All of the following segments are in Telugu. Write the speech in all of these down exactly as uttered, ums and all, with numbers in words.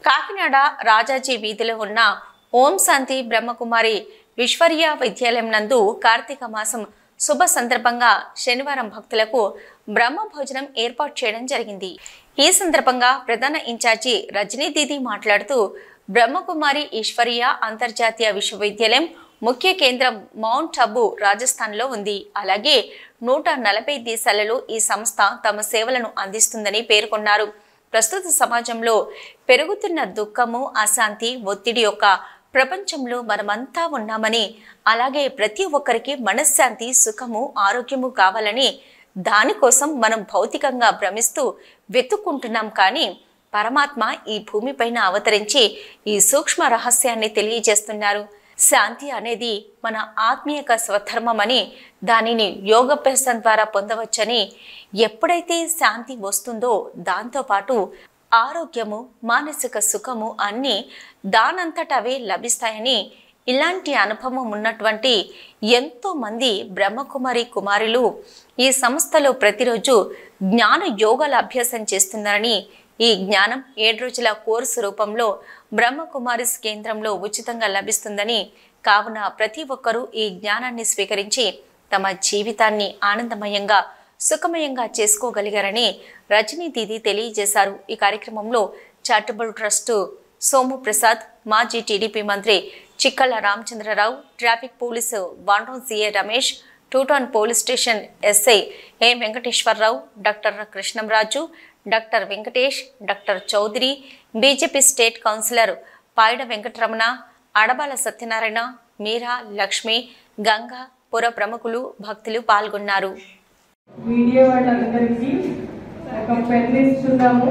కాకినాడ రాజాజీ వీధిలో ఉన్న ఓం శాంతి బ్రహ్మకుమారి విశ్వర్య విద్యాలయం నందు కార్తీక మాసం శుభ సందర్భంగా శనివారం భక్తులకు బ్రహ్మ భోజనం ఏర్పాటు చేయడం జరిగింది. ఈ సందర్భంగా ప్రధాన ఇన్ఛార్జి రజనీ దీది మాట్లాడుతూ బ్రహ్మకుమారి ఈశ్వర్య అంతర్జాతీయ విశ్వవిద్యాలయం ముఖ్య కేంద్రం మౌంట్ అబు రాజస్థాన్ లో ఉంది. అలాగే నూట నలభై దేశాలలో ఈ సంస్థ తమ సేవలను అందిస్తుందని పేర్కొన్నారు. ప్రస్తుత సమాజంలో పెరుగుతున్న దుఃఖము, అశాంతి, ఒత్తిడి యొక్క ప్రపంచంలో మనమంతా ఉన్నామని, అలాగే ప్రతి ఒక్కరికి మనశ్శాంతి, సుఖము, ఆరోగ్యము కావాలని, దానికోసం మనం భౌతికంగా భ్రమిస్తూ వెతుక్కుంటున్నాం. కానీ పరమాత్మ ఈ భూమిపైన అవతరించి ఈ సూక్ష్మ రహస్యాన్ని తెలియజేస్తున్నారు. శాంతి అనేది మన ఆత్మీయక స్వధర్మమని, దానిని యోగాభ్యాసం ద్వారా పొందవచ్చని, ఎప్పుడైతే శాంతి వస్తుందో దాంతోపాటు ఆరోగ్యము, మానసిక సుఖము అన్నీ దానంతటవే లభిస్తాయని, ఇలాంటి అనుభవం ఉన్నటువంటి ఎంతో మంది బ్రహ్మకుమారి కుమారులు ఈ సంస్థలో ప్రతిరోజు జ్ఞాన యోగాల అభ్యాసం చేస్తున్నారని, ఈ జ్ఞానం ఏడు రోజుల కోర్సు రూపంలో బ్రహ్మకుమారిస్ కేంద్రంలో ఉచితంగా లభిస్తుందని, కావున ప్రతి ఒక్కరూ ఈ జ్ఞానాన్ని స్వీకరించి తమ జీవితాన్ని ఆనందమయంగా, సుఖమయంగా చేసుకోగలిగారని రజనీ దీది తెలియజేశారు. ఈ కార్యక్రమంలో చారిటబుల్ ట్రస్ట్ సోము ప్రసాద్, మాజీ టీడీపీ మంత్రి Chikkala Ramachandrarao, traffic police one town CA Ramesh, two town police station SI A Venkateswararao, doctor Krishnamraju, doctor Venkatesh, doctor Chowdary, BJP state councillor Payada Venkataramana, Adabala Satyanarayana, Meera, Lakshmi, Ganga, పుర ప్రముఖులు, భక్తులు పాల్గొన్నారు. మీడియా వాళ్ళందరికీ ఒక పెన్ ఇస్తున్నాము.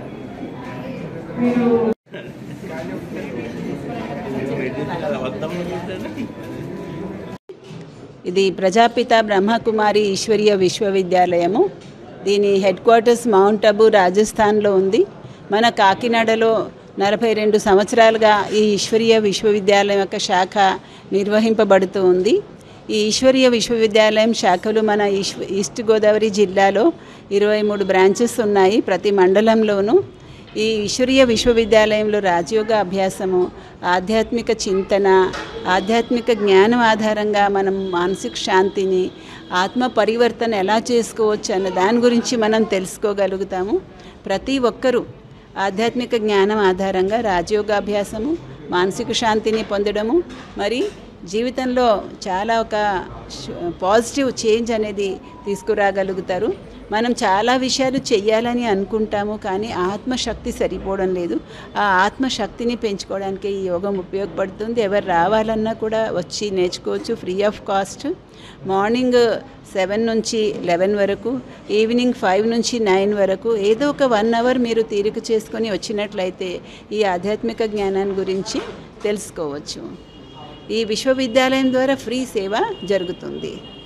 మీరు ఇది ప్రజాపిత బ్రహ్మకుమారి ఈశ్వర్య విశ్వవిద్యాలయము. దీని హెడ్ క్వార్టర్స్ మౌంట్ అబు రాజస్థాన్లో ఉంది. మన కాకినాడలో నలభై రెండు సంవత్సరాలుగా ఈ ఈశ్వర్య విశ్వవిద్యాలయం యొక్క శాఖ నిర్వహింపబడుతూ ఉంది. ఈ ఈశ్వర్య విశ్వవిద్యాలయం శాఖలు మన ఈస్ట్ గోదావరి జిల్లాలో ఇరవై మూడు బ్రాంచెస్ ఉన్నాయి, ప్రతి మండలంలోనూ. ఈ ఈశ్వర్య విశ్వవిద్యాలయంలో రాజయోగ అభ్యాసము, ఆధ్యాత్మిక చింతన, ఆధ్యాత్మిక జ్ఞానం ఆధారంగా మనం మానసిక శాంతిని, ఆత్మ పరివర్తన ఎలా చేసుకోవచ్చు అన్న దాని గురించి మనం తెలుసుకోగలుగుతాము. ప్రతి ఒక్కరూ ఆధ్యాత్మిక జ్ఞానం ఆధారంగా రాజయోగాభ్యాసము, మానసిక శాంతిని పొందడము, మరి జీవితంలో చాలా ఒక పాజిటివ్ చేంజ్ అనేది తీసుకురాగలుగుతారు. మనం చాలా విషయాలు చెయ్యాలని అనుకుంటాము, కానీ ఆత్మశక్తి సరిపోవడం లేదు. ఆ ఆత్మశక్తిని పెంచుకోవడానికి ఈ యోగం ఉపయోగపడుతుంది. ఎవరు రావాలన్నా కూడా వచ్చి నేర్చుకోవచ్చు, free of cost. Morning seven నుంచి లెవెన్ వరకు, ఈవినింగ్ ఫైవ్ నుంచి నైన్ వరకు ఏదో ఒక వన్ అవర్ మీరు తీరిక చేసుకొని వచ్చినట్లయితే ఈ ఆధ్యాత్మిక జ్ఞానాన్ని గురించి తెలుసుకోవచ్చు. ఈ విశ్వవిద్యాలయం ద్వారా ఫ్రీ సేవ జరుగుతుంది.